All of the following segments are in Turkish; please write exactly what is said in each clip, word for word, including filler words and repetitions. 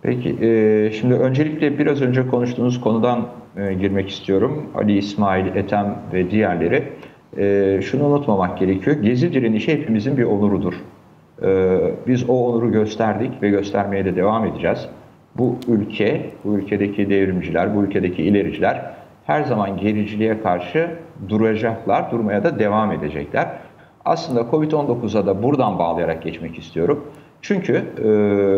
Peki, e, şimdi öncelikle biraz önce konuştuğunuz konudan e, girmek istiyorum. Ali İsmail, Ethem ve diğerleri. E, şunu unutmamak gerekiyor. Gezi direnişi hepimizin bir onurudur. E, biz o onuru gösterdik ve göstermeye de devam edeceğiz. Bu ülke, bu ülkedeki devrimciler, bu ülkedeki ilericiler her zaman gericiliğe karşı duracaklar, durmaya da devam edecekler. Aslında Covid on dokuza da buradan bağlayarak geçmek istiyorum. Çünkü e,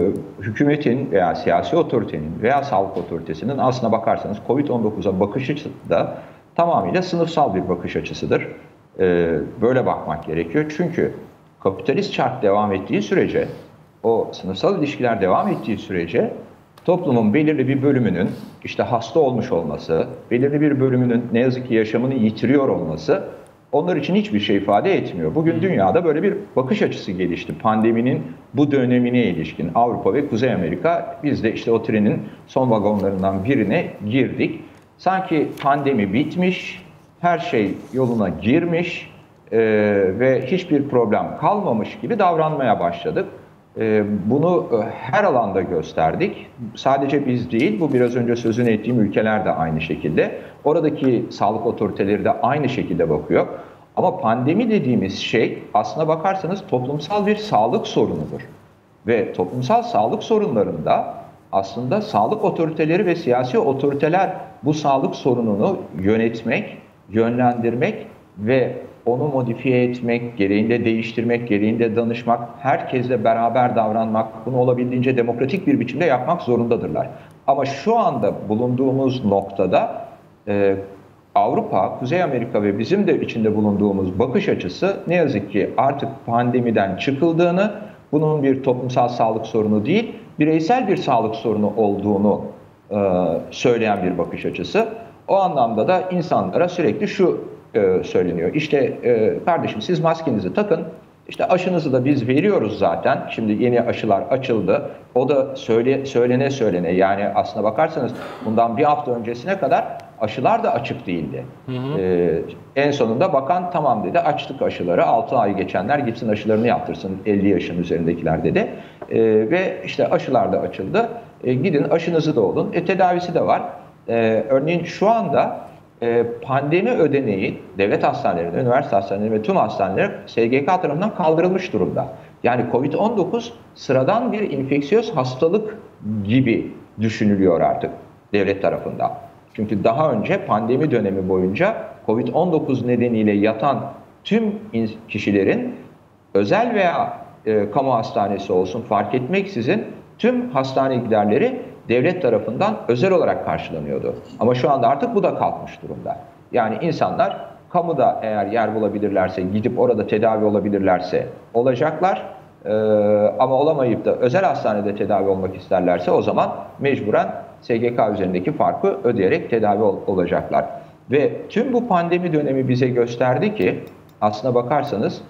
hükümetin veya siyasi otoritenin veya sağlık otoritesinin aslına bakarsanız Covid on dokuza bakış açısı da tamamıyla sınıfsal bir bakış açısıdır. E, böyle bakmak gerekiyor. Çünkü kapitalist çark devam ettiği sürece, o sınıfsal ilişkiler devam ettiği sürece toplumun belirli bir bölümünün işte hasta olmuş olması, belirli bir bölümünün ne yazık ki yaşamını yitiriyor olması onlar için hiçbir şey ifade etmiyor. Bugün dünyada böyle bir bakış açısı gelişti. Pandeminin bu dönemine ilişkin Avrupa ve Kuzey Amerika, biz de işte o trenin son vagonlarından birine girdik. Sanki pandemi bitmiş, her şey yoluna girmiş e, ve hiçbir problem kalmamış gibi davranmaya başladık. E, bunu her alanda gösterdik. Sadece biz değil, bu biraz önce sözünü ettiğim ülkeler de aynı şekilde. Oradaki sağlık otoriteleri de aynı şekilde bakıyor. Ama pandemi dediğimiz şey aslına bakarsanız toplumsal bir sağlık sorunudur. Ve toplumsal sağlık sorunlarında aslında sağlık otoriteleri ve siyasi otoriteler bu sağlık sorununu yönetmek, yönlendirmek ve onu modifiye etmek, gereğinde değiştirmek, gereğinde danışmak, herkesle beraber davranmak, bunu olabildiğince demokratik bir biçimde yapmak zorundadırlar. Ama şu anda bulunduğumuz noktada e, Avrupa, Kuzey Amerika ve bizim de içinde bulunduğumuz bakış açısı ne yazık ki artık pandemiden çıkıldığını, bunun bir toplumsal sağlık sorunu değil, bireysel bir sağlık sorunu olduğunu e, söyleyen bir bakış açısı. O anlamda da insanlara sürekli şu e, söyleniyor. İşte e, kardeşim siz maskenizi takın, işte aşınızı da biz veriyoruz zaten. Şimdi yeni aşılar açıldı. O da söyle, söylene söylene, yani aslına bakarsanız bundan bir hafta öncesine kadar aşılar da açık değildi. Hı hı. Ee, en sonunda bakan tamam dedi, açtık aşıları, altı ay geçenler gitsin aşılarını yaptırsın, elli yaşın üzerindekiler dedi. Ee, ve işte aşılar da açıldı. Ee, gidin aşınızı da olun. E, tedavisi de var. Ee, örneğin şu anda e, pandemi ödeneği devlet hastanelerinde, üniversite hastanelerinde ve tüm hastaneler S G K tarafından kaldırılmış durumda. Yani Covid on dokuz sıradan bir infeksiyöz hastalık gibi düşünülüyor artık devlet tarafından. Çünkü daha önce pandemi dönemi boyunca Covid on dokuz nedeniyle yatan tüm kişilerin özel veya e, kamu hastanesi olsun fark etmeksizin tüm hastane giderleri devlet tarafından özel olarak karşılanıyordu. Ama şu anda artık bu da kalkmış durumda. Yani insanlar kamuda eğer yer bulabilirlerse, gidip orada tedavi olabilirlerse olacaklar. Ee, ama olamayıp da özel hastanede tedavi olmak isterlerse o zaman mecburen S G K üzerindeki farkı ödeyerek tedavi ol olacaklar. Ve tüm bu pandemi dönemi bize gösterdi ki aslına bakarsanız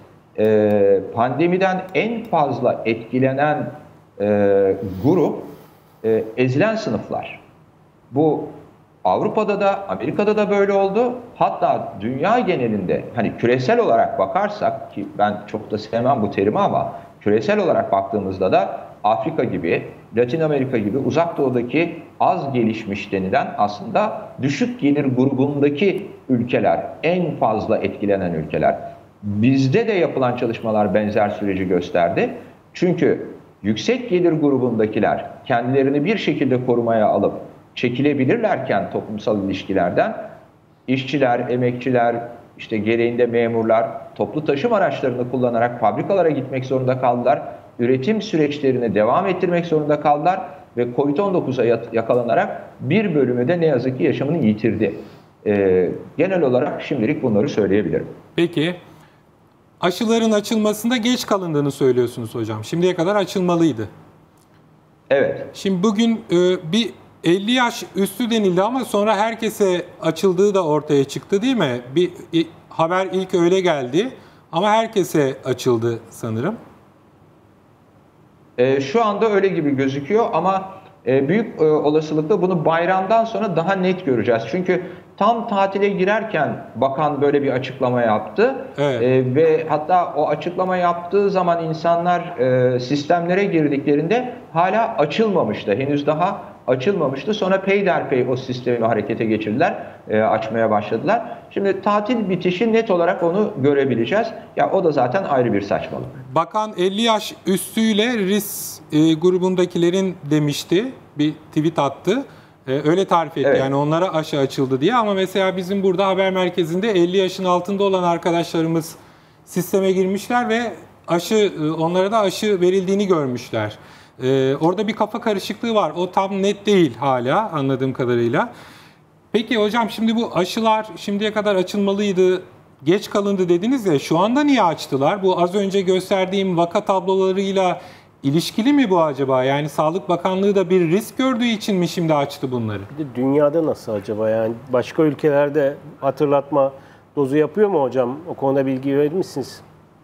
e, pandemiden en fazla etkilenen e, grup e, ezilen sınıflar. Bu Avrupa'da da Amerika'da da böyle oldu. Hatta dünya genelinde hani küresel olarak bakarsak, ki ben çok da sevmem bu terimi ama küresel olarak baktığımızda da Afrika gibi, Latin Amerika gibi uzak doğudaki az gelişmiş denilen aslında düşük gelir grubundaki ülkeler, en fazla etkilenen ülkeler. Bizde de yapılan çalışmalar benzer süreci gösterdi. Çünkü yüksek gelir grubundakiler kendilerini bir şekilde korumaya alıp çekilebilirlerken toplumsal ilişkilerden, işçiler, emekçiler, işte gereğinde memurlar toplu taşıma araçlarını kullanarak fabrikalara gitmek zorunda kaldılar. Üretim süreçlerini devam ettirmek zorunda kaldılar ve Covid on dokuza yakalanarak bir bölümü de ne yazık ki yaşamını yitirdi. Ee, genel olarak şimdilik bunları söyleyebilirim. Peki, aşıların açılmasında geç kalındığını söylüyorsunuz hocam. Şimdiye kadar açılmalıydı. Evet. Şimdi bugün e, bir elli yaş üstü denildi ama sonra herkese açıldığı da ortaya çıktı değil mi? Bir e, haber ilk öyle geldi ama herkese açıldı sanırım. E, şu anda öyle gibi gözüküyor ama E, büyük e, olasılıkla bunu bayramdan sonra daha net göreceğiz. Çünkü tam tatile girerken bakan böyle bir açıklama yaptı. Evet. E, ve hatta o açıklama yaptığı zaman insanlar e, sistemlere girdiklerinde hala açılmamıştı. Henüz daha açılmamıştı. Sonra peyderpey o sistemi harekete geçirdiler, e, açmaya başladılar. Şimdi tatil bitişi net olarak onu görebileceğiz. Ya o da zaten ayrı bir saçmalık. Bakan elli yaş üstüyle risk e, grubundakilerin demişti. Bir tweet attı. E, öyle tarif etti. Evet. Yani onlara aşı açıldı diye. Ama mesela bizim burada haber merkezinde elli yaşın altında olan arkadaşlarımız sisteme girmişler ve aşı onlara da aşı verildiğini görmüşler. E, orada bir kafa karışıklığı var. O tam net değil hala anladığım kadarıyla. Peki hocam, şimdi bu aşılar şimdiye kadar açılmalıydı, geç kalındı dediniz ya, şu anda niye açtılar? Bu az önce gösterdiğim vaka tablolarıyla ilişkili mi bu acaba? Yani Sağlık Bakanlığı da bir risk gördüğü için mi şimdi açtı bunları? Bir de dünyada nasıl acaba? Yani başka ülkelerde hatırlatma dozu yapıyor mu hocam? O konuda bilgi verir misiniz?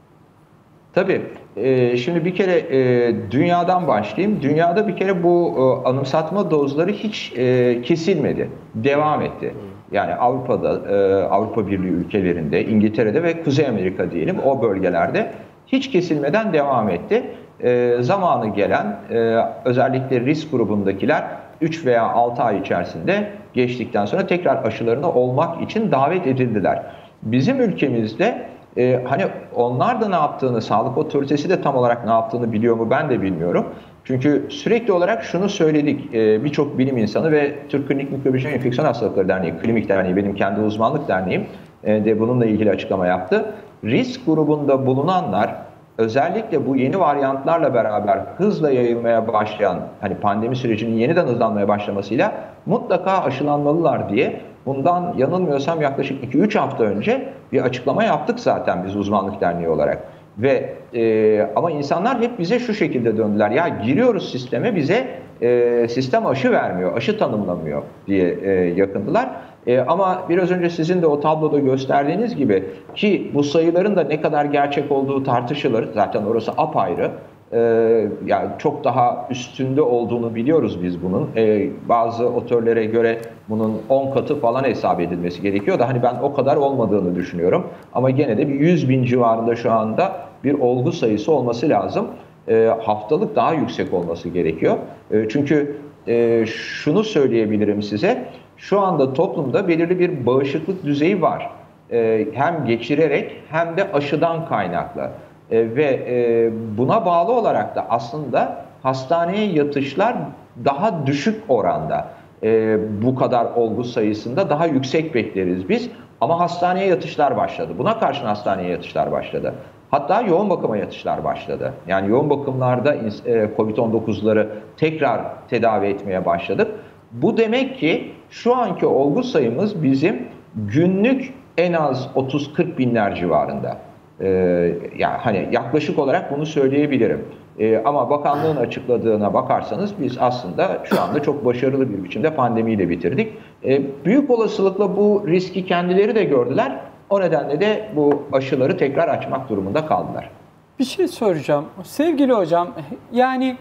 Tabii. E, şimdi bir kere e, dünyadan başlayayım. Dünyada bir kere bu e, anımsatma dozları hiç e, kesilmedi. Devam etti. Yani Avrupa'da, e, Avrupa Birliği ülkelerinde, İngiltere'de ve Kuzey Amerika diyelim, o bölgelerde hiç kesilmeden devam etti. E, zamanı gelen e, özellikle risk grubundakiler üç veya altı ay içerisinde geçtikten sonra tekrar aşılarına olmak için davet edildiler. Bizim ülkemizde Ee, hani onlar da ne yaptığını, sağlık otoritesi de tam olarak ne yaptığını biliyor mu ben de bilmiyorum. Çünkü sürekli olarak şunu söyledik, ee, birçok bilim insanı ve Türk Klinik Mikrobiyoloji Enfeksiyon Hastalıkları Derneği, Klinik Derneği, benim kendi uzmanlık derneğim e, de bununla ilgili açıklama yaptı. Risk grubunda bulunanlar, özellikle bu yeni varyantlarla beraber hızla yayılmaya başlayan, hani pandemi sürecinin yeniden hızlanmaya başlamasıyla mutlaka aşılanmalılar diye bundan yanılmıyorsam yaklaşık iki üç hafta önce bir açıklama yaptık zaten biz uzmanlık derneği olarak. Ve e, ama insanlar hep bize şu şekilde döndüler. Ya giriyoruz sisteme, bize e, sistem aşı vermiyor, aşı tanımlamıyor diye e, yakındılar. E, ama biraz önce sizin de o tabloda gösterdiğiniz gibi, ki bu sayıların da ne kadar gerçek olduğu tartışılır. Zaten orası apayrı. Ee, yani çok daha üstünde olduğunu biliyoruz biz bunun. Ee, bazı otörlere göre bunun on katı falan hesap edilmesi gerekiyor da hani ben o kadar olmadığını düşünüyorum. Ama gene de bir yüz bin civarında şu anda bir olgu sayısı olması lazım. Ee, haftalık daha yüksek olması gerekiyor. Ee, çünkü e, şunu söyleyebilirim size. Şu anda toplumda belirli bir bağışıklık düzeyi var. Ee, hem geçirerek hem de aşıdan kaynaklı. E, ve e, buna bağlı olarak da aslında hastaneye yatışlar daha düşük oranda. E, bu kadar olgu sayısında daha yüksek bekleriz biz. Ama hastaneye yatışlar başladı. Buna karşın hastaneye yatışlar başladı. Hatta yoğun bakıma yatışlar başladı. Yani yoğun bakımlarda e, kovid on dokuzları tekrar tedavi etmeye başladık. Bu demek ki şu anki olgu sayımız bizim günlük en az otuz kırk binler civarında. Ee, yani hani yaklaşık olarak bunu söyleyebilirim. Ee, ama bakanlığın açıkladığına bakarsanız biz aslında şu anda çok başarılı bir biçimde pandemiyi de bitirdik. Ee, büyük olasılıkla bu riski kendileri de gördüler. O nedenle de bu aşıları tekrar açmak durumunda kaldılar. Bir şey soracağım. Sevgili hocam, yani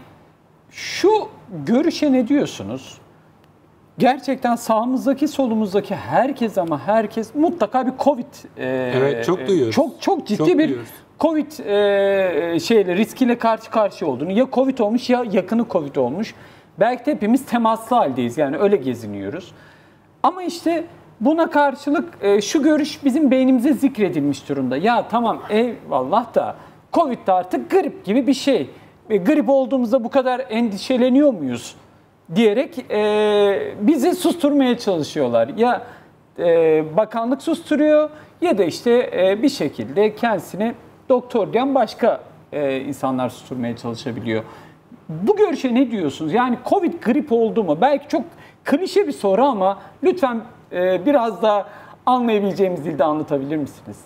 şu görüşe ne diyorsunuz? Gerçekten sağımızdaki solumuzdaki herkes ama herkes mutlaka bir Covid e, Evet, çok duyuyoruz. Çok çok ciddi Çok bir duyuyoruz. Covid e, şeyle riskiyle karşı karşıya olduğunu, ya Covid olmuş ya yakını Covid olmuş. Belki de hepimiz temaslı haldeyiz, yani öyle geziniyoruz. Ama işte buna karşılık e, şu görüş bizim beynimize zikredilmiş durumda. Ya tamam eyvallah da Covid de artık grip gibi bir şey. E, grip olduğumuzda bu kadar endişeleniyor muyuz diyerek e, bizi susturmaya çalışıyorlar. Ya e, bakanlık susturuyor ya da işte e, bir şekilde kendisini doktor diyen başka e, insanlar susturmaya çalışabiliyor. Bu görüşe ne diyorsunuz? Yani Covid grip oldu mu? Belki çok klişe bir soru ama lütfen e, biraz daha anlayabileceğimiz dilde anlatabilir misiniz?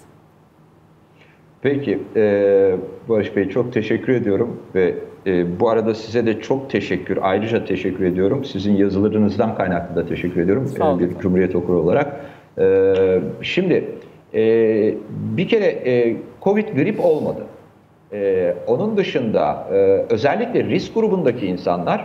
Peki, e, Barış Bey çok teşekkür ediyorum ve e, bu arada size de çok teşekkür, ayrıca teşekkür ediyorum. Sizin yazılarınızdan kaynaklı da teşekkür ediyorum e, bir Cumhuriyet okuru olarak. E, şimdi e, bir kere e, Covid grip olmadı. E, onun dışında e, özellikle risk grubundaki insanlar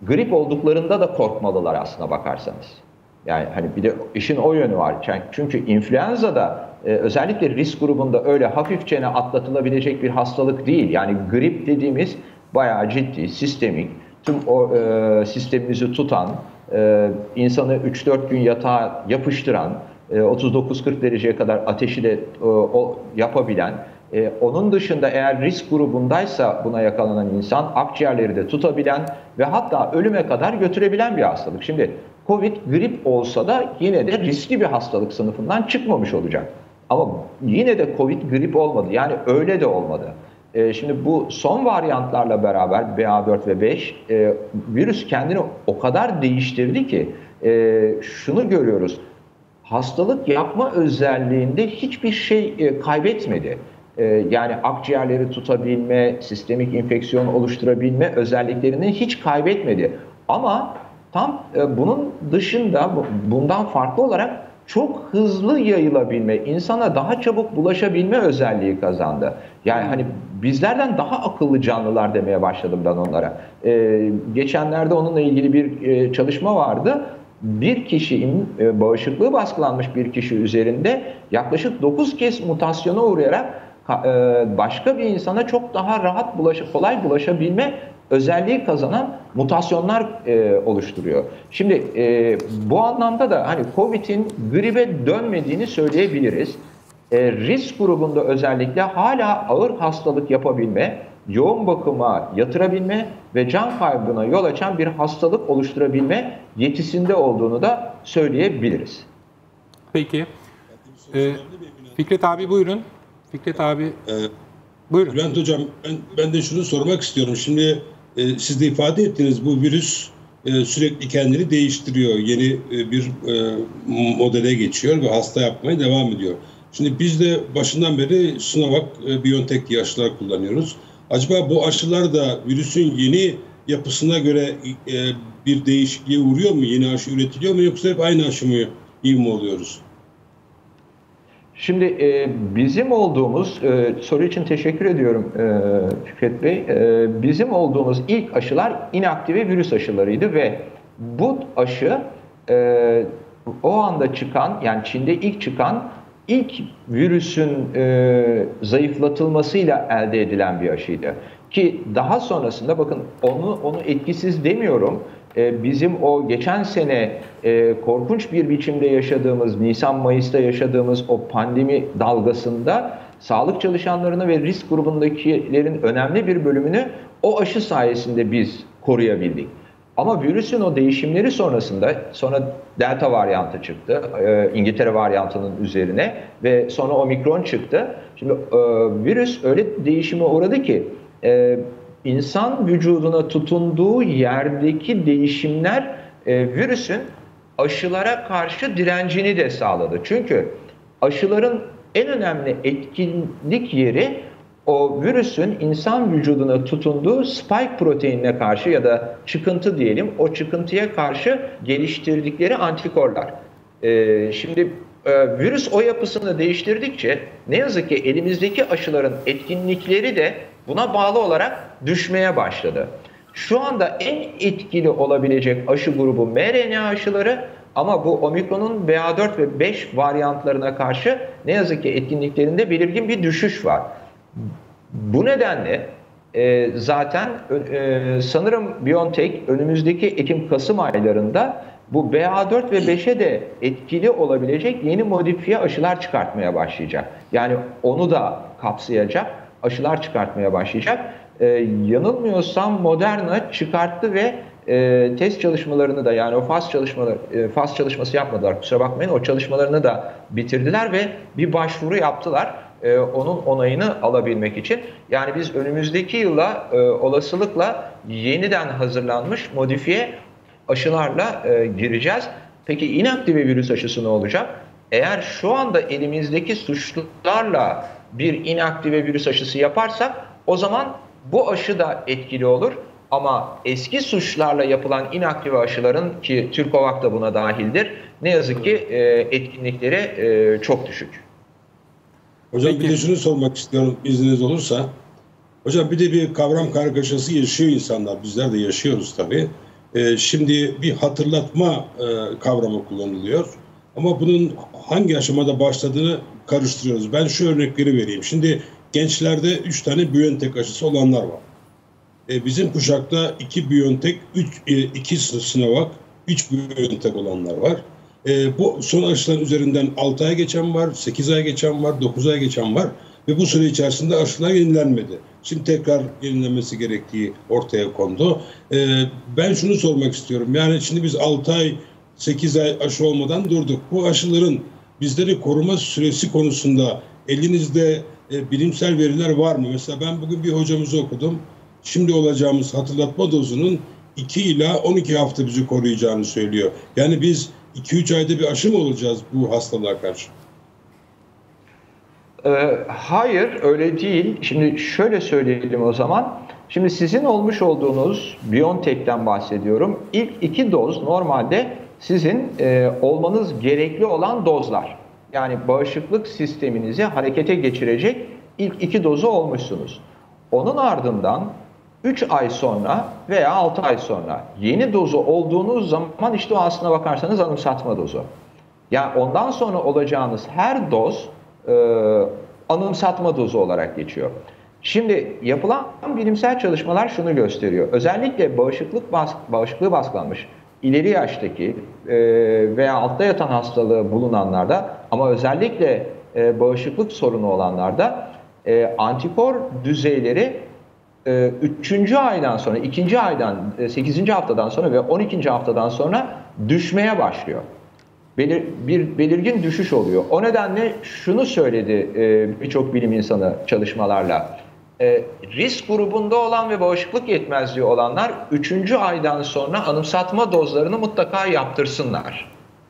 grip olduklarında da korkmalılar aslına bakarsanız. Yani hani bir de işin o yönü var. Çünkü influenza'da e, özellikle risk grubunda öyle hafifçene atlatılabilecek bir hastalık değil. Yani grip dediğimiz bayağı ciddi, sistemik, tüm o e, sistemimizi tutan, e, insanı üç dört gün yatağa yapıştıran, e, otuz dokuz kırk dereceye kadar ateşi de e, o, yapabilen, e, onun dışında eğer risk grubundaysa buna yakalanan insan akciğerleri de tutabilen ve hatta ölüme kadar götürebilen bir hastalık. Şimdi Covid grip olsa da yine de riskli bir hastalık sınıfından çıkmamış olacak. Ama yine de Covid grip olmadı. Yani öyle de olmadı. Ee, şimdi bu son varyantlarla beraber B A dört ve beş e, virüs kendini o kadar değiştirdi ki e, şunu görüyoruz. Hastalık yapma özelliğinde hiçbir şey e, kaybetmedi. E, yani akciğerleri tutabilme, sistemik enfeksiyon oluşturabilme özelliklerini hiç kaybetmedi. Ama tam e, bunun dışında bundan farklı olarak çok hızlı yayılabilme, insana daha çabuk bulaşabilme özelliği kazandı. Yani hani bizlerden daha akıllı canlılar demeye başladım ben onlara. Ee, geçenlerde onunla ilgili bir e, çalışma vardı. Bir kişinin e, bağışıklığı baskılanmış bir kişi üzerinde yaklaşık dokuz kez mutasyona uğrayarak e, başka bir insana çok daha rahat bulaşıp kolay bulaşabilme özelliği kazanan mutasyonlar e, oluşturuyor. Şimdi e, bu anlamda da hani Covid'in gribe dönmediğini söyleyebiliriz. E, risk grubunda özellikle hala ağır hastalık yapabilme, yoğun bakıma yatırabilme ve can kaybına yol açan bir hastalık oluşturabilme yetisinde olduğunu da söyleyebiliriz. Peki. Ee, Fikret abi buyurun. Fikret abi Ee, buyurun. Bülent Hocam ben, ben de şunu sormak istiyorum. Şimdi e, siz de ifade ettiniz, bu virüs e, sürekli kendini değiştiriyor. Yeni e, bir e, modele geçiyor ve hasta yapmaya devam ediyor. Şimdi biz de başından beri Sinovac, e, BioNTech diye aşılar kullanıyoruz. Acaba bu aşılar da virüsün yeni yapısına göre e, bir değişikliğe uğruyor mu? Yeni aşı üretiliyor mu, yoksa hep aynı aşı mı iyi mi oluyoruz? Şimdi e, bizim olduğumuz, e, soru için teşekkür ediyorum e, Fikret Bey. E, bizim olduğumuz ilk aşılar inaktive virüs aşılarıydı ve bu aşı e, o anda çıkan, yani Çin'de ilk çıkan ilk virüsün e, zayıflatılmasıyla elde edilen bir aşıydı. Ki daha sonrasında bakın onu onu etkisiz demiyorum. Bizim o geçen sene e, korkunç bir biçimde yaşadığımız, Nisan-Mayıs'ta yaşadığımız o pandemi dalgasında sağlık çalışanlarını ve risk grubundakilerin önemli bir bölümünü o aşı sayesinde biz koruyabildik. Ama virüsün o değişimleri sonrasında, sonra Delta varyantı çıktı, e, İngiltere varyantının üzerine ve sonra Omikron çıktı. Şimdi e, virüs öyle değişime uğradı ki, e, İnsan vücuduna tutunduğu yerdeki değişimler e, virüsün aşılara karşı direncini de sağladı. Çünkü aşıların en önemli etkinlik yeri o virüsün insan vücuduna tutunduğu spike proteinine karşı ya da çıkıntı diyelim, o çıkıntıya karşı geliştirdikleri antikorlar. E, şimdi e, virüs o yapısını değiştirdikçe ne yazık ki elimizdeki aşıların etkinlikleri de buna bağlı olarak düşmeye başladı. Şu anda en etkili olabilecek aşı grubu M R N A aşıları, ama bu Omikron'un B A dört ve beş varyantlarına karşı ne yazık ki etkinliklerinde belirgin bir düşüş var. Bu nedenle e, zaten e, sanırım BioNTech önümüzdeki Ekim-Kasım aylarında bu B A dört ve beşe de etkili olabilecek yeni modifiye aşılar çıkartmaya başlayacak. Yani onu da kapsayacak aşılar çıkartmaya başlayacak. Ee, yanılmıyorsam Moderna çıkarttı ve e, test çalışmalarını da, yani o faz çalışmaları e, faz çalışması yapmadılar. Kusura bakmayın, o çalışmalarını da bitirdiler ve bir başvuru yaptılar. E, onun onayını alabilmek için. Yani biz önümüzdeki yıla e, olasılıkla yeniden hazırlanmış modifiye aşılarla e, gireceğiz. Peki inaktive virüs aşısı ne olacak? Eğer şu anda elimizdeki suçlularla bir inaktive virüs aşısı yaparsak o zaman bu aşı da etkili olur. Ama eski suçlarla yapılan inaktive aşıların, ki Türkovak da buna dahildir, ne yazık ki e, etkinlikleri e, çok düşük. Hocam Peki. Bir de şunu sormak istiyorum izniniz olursa. Hocam bir de bir kavram kargaşası yaşıyor insanlar. Bizler de yaşıyoruz tabii. E, şimdi bir hatırlatma e, kavramı kullanılıyor. Ama bunun hangi aşamada başladığını karıştırıyoruz. Ben şu örnekleri vereyim. Şimdi gençlerde üç tane BioNTech aşısı olanlar var. E, bizim kuşakta iki BioNTech, iki Sinovac, üç BioNTech olanlar var. E, bu son aşıların üzerinden altı ay geçen var, sekiz ay geçen var, dokuz ay geçen var. Ve bu süre içerisinde aşılar yenilenmedi. Şimdi tekrar yenilenmesi gerektiği ortaya kondu. E, ben şunu sormak istiyorum. Yani şimdi biz altı ay, sekiz ay aşı olmadan durduk. Bu aşıların bizleri koruma süresi konusunda elinizde e, bilimsel veriler var mı? Mesela ben bugün bir hocamızı okudum. Şimdi olacağımız hatırlatma dozunun iki ila on iki hafta bizi koruyacağını söylüyor. Yani biz iki üç ayda bir aşı mı olacağız bu hastalığa karşı? Ee, hayır, öyle değil. Şimdi şöyle söyleyelim o zaman. Şimdi sizin olmuş olduğunuz BioNTech'ten bahsediyorum. İlk iki doz normalde sizin e, olmanız gerekli olan dozlar. Yani bağışıklık sisteminizi harekete geçirecek ilk iki dozu olmuşsunuz. Onun ardından üç ay sonra veya altı ay sonra yeni dozu olduğunuz zaman işte o aslına bakarsanız anımsatma dozu. Yani ondan sonra olacağınız her doz e, anımsatma dozu olarak geçiyor. Şimdi yapılan bilimsel çalışmalar şunu gösteriyor. Özellikle bağışıklık bas, bağışıklığı baskılanmış ileri yaştaki e, veya altta yatan hastalığı bulunanlarda ama özellikle e, bağışıklık sorunu olanlarda e, antikor düzeyleri e, üçüncü aydan sonra, ikinci aydan, e, sekizinci haftadan sonra ve on ikinci haftadan sonra düşmeye başlıyor. Belir, bir belirgin düşüş oluyor. O nedenle şunu söyledi e, birçok bilim insanı çalışmalarla. E, risk grubunda olan ve bağışıklık yetmezliği olanlar üçüncü aydan sonra anımsatma dozlarını mutlaka yaptırsınlar.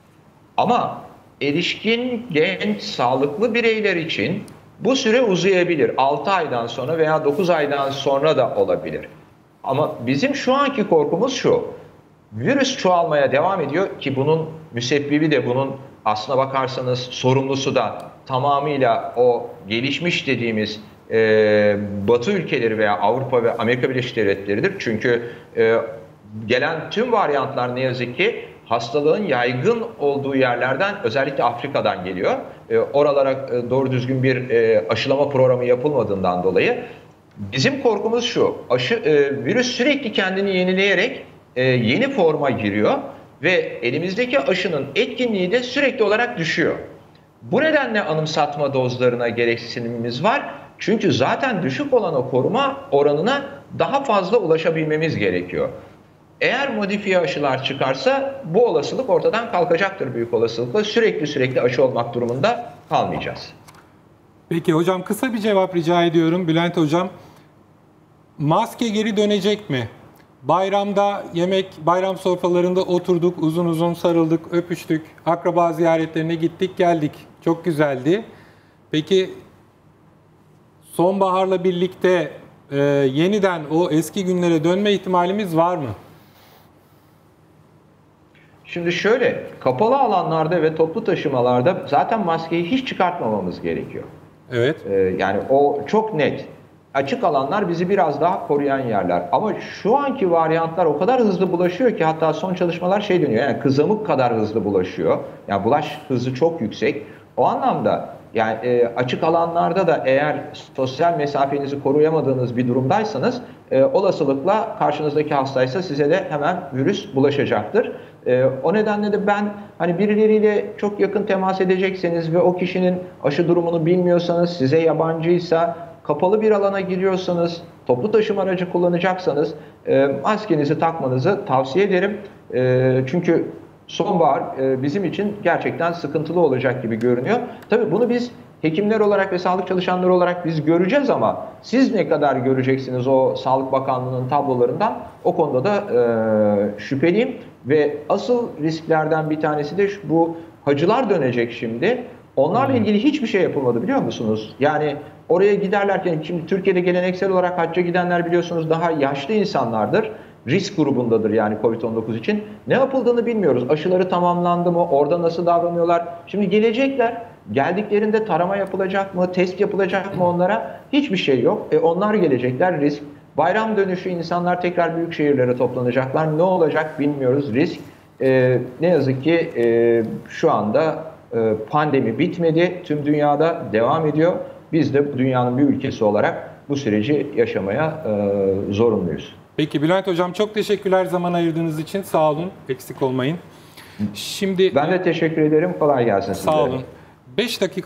Ama erişkin, genç, sağlıklı bireyler için bu süre uzayabilir. altı aydan sonra veya dokuz aydan sonra da olabilir. Ama bizim şu anki korkumuz şu. Virüs çoğalmaya devam ediyor ki bunun müsebbibi de bunun aslına bakarsanız sorumlusu da tamamıyla o gelişmiş dediğimiz e, Batı ülkeleri veya Avrupa ve Amerika Birleşik Devletleri'dir. Çünkü e, gelen tüm varyantlar ne yazık ki hastalığın yaygın olduğu yerlerden özellikle Afrika'dan geliyor. E, oralara e, doğru düzgün bir e, aşılama programı yapılmadığından dolayı bizim korkumuz şu. Aşı, e, virüs sürekli kendini yenileyerek e, yeni forma giriyor ve elimizdeki aşının etkinliği de sürekli olarak düşüyor. Bu nedenle anımsatma dozlarına gereksinimimiz var. Çünkü zaten düşük olan o koruma oranına daha fazla ulaşabilmemiz gerekiyor. Eğer modifiye aşılar çıkarsa bu olasılık ortadan kalkacaktır büyük olasılıkla. Sürekli sürekli aşı olmak durumunda kalmayacağız. Peki hocam kısa bir cevap rica ediyorum Bülent hocam. Maske geri dönecek mi? Bayramda yemek, bayram sofralarında oturduk, uzun uzun sarıldık, öpüştük, akraba ziyaretlerine gittik, geldik. Çok güzeldi. Peki sonbaharla birlikte e, yeniden o eski günlere dönme ihtimalimiz var mı? Şimdi şöyle, kapalı alanlarda ve toplu taşımalarda zaten maskeyi hiç çıkartmamamız gerekiyor. Evet. Ee, yani o çok net. Açık alanlar bizi biraz daha koruyan yerler. Ama şu anki varyantlar o kadar hızlı bulaşıyor ki hatta son çalışmalar şey dönüyor. Yani kızamık kadar hızlı bulaşıyor. Yani bulaş hızı çok yüksek. O anlamda yani e, açık alanlarda da eğer sosyal mesafenizi koruyamadığınız bir durumdaysanız e, olasılıkla karşınızdaki hastaysa size de hemen virüs bulaşacaktır. E, o nedenle de ben hani birileriyle çok yakın temas edecekseniz ve o kişinin aşı durumunu bilmiyorsanız, size yabancıysa, kapalı bir alana giriyorsanız, toplu taşıma aracı kullanacaksanız e, maskenizi takmanızı tavsiye ederim. E, çünkü sonbahar e, bizim için gerçekten sıkıntılı olacak gibi görünüyor. Tabii bunu biz hekimler olarak ve sağlık çalışanları olarak biz göreceğiz ama siz ne kadar göreceksiniz o Sağlık Bakanlığı'nın tablolarından, o konuda da e, şüpheliyim. Ve asıl risklerden bir tanesi de şu, bu hacılar dönecek şimdi. Onlarla ilgili hiçbir şey yapılmadı biliyor musunuz? Yani oraya giderlerken, şimdi Türkiye'de geleneksel olarak hacca gidenler biliyorsunuz daha yaşlı insanlardır. Risk grubundadır yani kovid on dokuz için. Ne yapıldığını bilmiyoruz. Aşıları tamamlandı mı? Orada nasıl davranıyorlar? Şimdi gelecekler. Geldiklerinde tarama yapılacak mı? Test yapılacak mı onlara? Hiçbir şey yok. E onlar gelecekler. Risk Bayram dönüşü insanlar tekrar büyük şehirlere toplanacaklar. Ne olacak bilmiyoruz. Risk e, ne yazık ki e, şu anda e, pandemi bitmedi. Tüm dünyada devam ediyor. Biz de dünyanın bir ülkesi olarak bu süreci yaşamaya e, zorunluyuz. Peki Bülent Hocam, çok teşekkürler zaman ayırdığınız için. Sağ olun. Eksik olmayın. Şimdi Ben de teşekkür ederim. Kolay gelsin sizlere. sağ olun. beş dakika